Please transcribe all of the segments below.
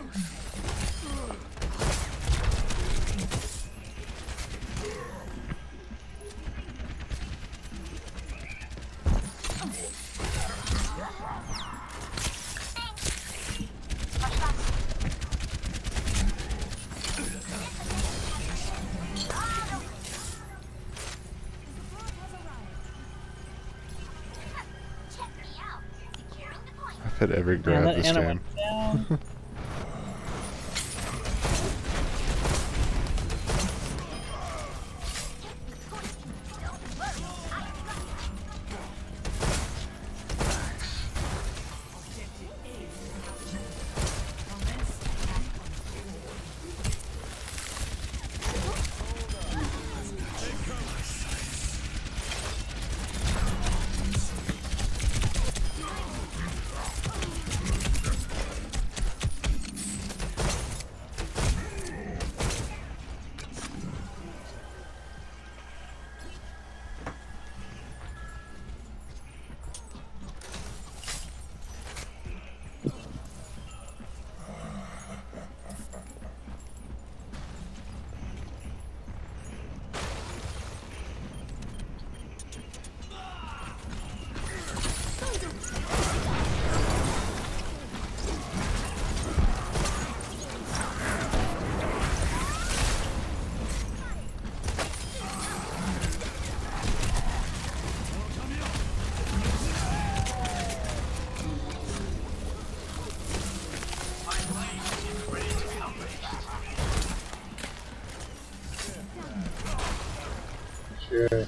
I've hit every grab this game. Shit.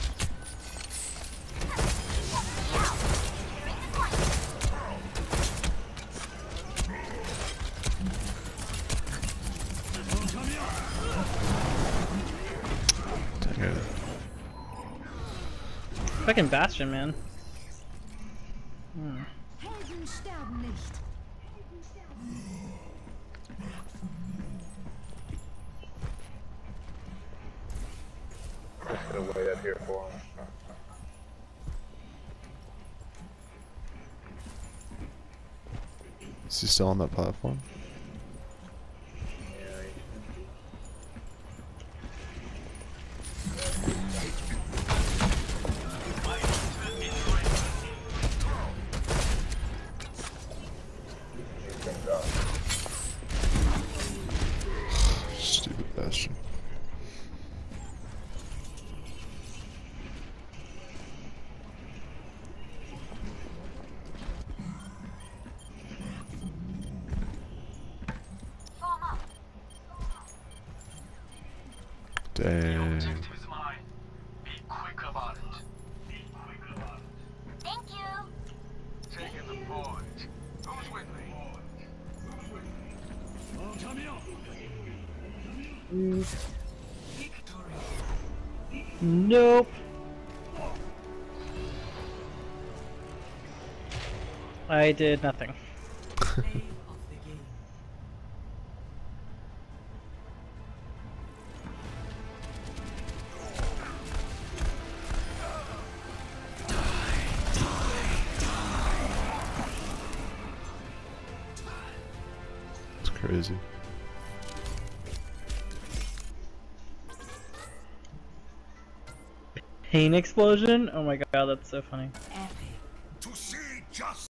Dang it. Fucking Bastion, man. Helden sterben nicht. Just gonna wait out here for him. Is he still on that platform? Stupid Bastion. Dang. Be quick about it. Thank you. Taking the point. Who's with me? Nope. I did nothing. It's crazy. Pain explosion? Oh my god, that's so funny. Epic. To see justice.